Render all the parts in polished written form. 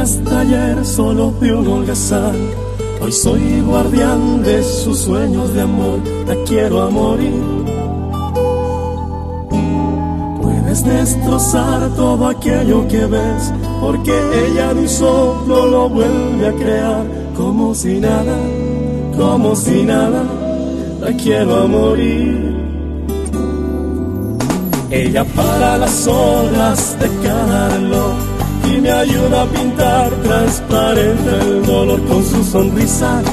hasta ayer solo fui un holgazán. Hoy soy guardián de sus sueños de amor. La quiero a morir. Puedes destrozar todo aquello que ves, porque ella de un soplo lo vuelve a crear. Como si nada, como si nada, la quiero a morir. Ella para las horas de cada reloj y me ayuda a pintar transparente el dolor con su sonrisa.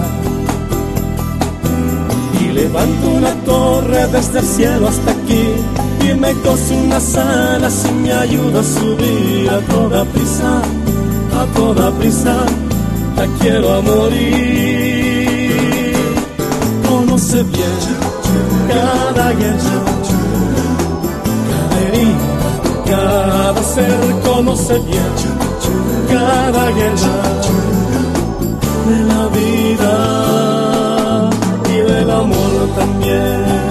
Y levanto una torre desde el cielo hasta aquí y me cose unas alas y me ayuda a subir a toda prisa, a toda prisa. La quiero a morir. Conoce bien cada guerra, cada herida, cada ser. Conoce bien cada guerra de la vida y del amor también.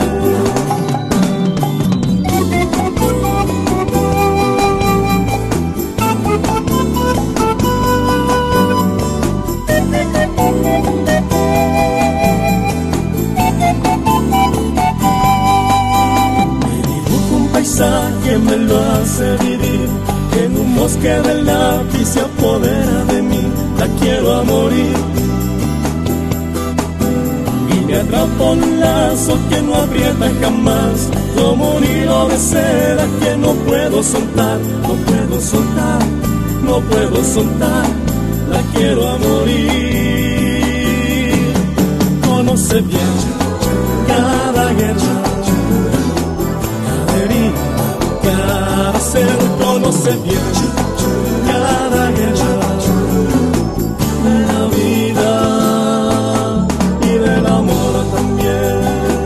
Que me lo hace vivir, en un bosque del lápiz se apodera de mí. La quiero a morir y me atrapa un lazo que no aprieta jamás, como un hilo de seda que no puedo soltar, no puedo soltar, no puedo soltar. La quiero a morir. Conoce bien cada guerra, cada ser. Conoce bien cada guerra de la vida y del amor también.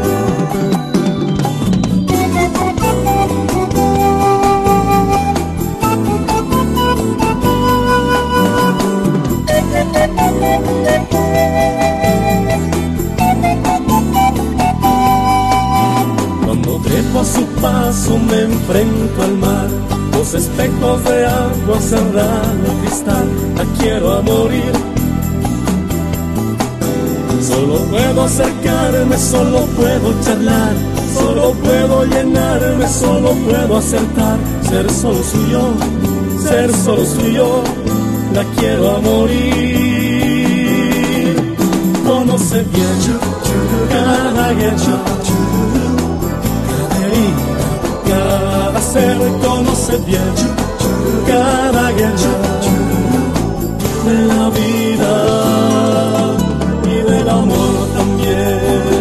Cuando trepo a su paso me enfrento al mar, los espejos de agua cerran el cristal. La quiero a morir. Solo puedo acercarme, solo puedo charlar, solo puedo llenarme, solo puedo acertar. Ser solo suyo, ser solo suyo. La quiero a morir. Conoce bien cada guerra, cada ser. Conoce bien cada guerra de la vida y del amor también.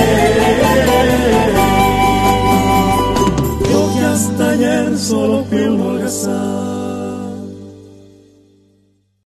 Solo fui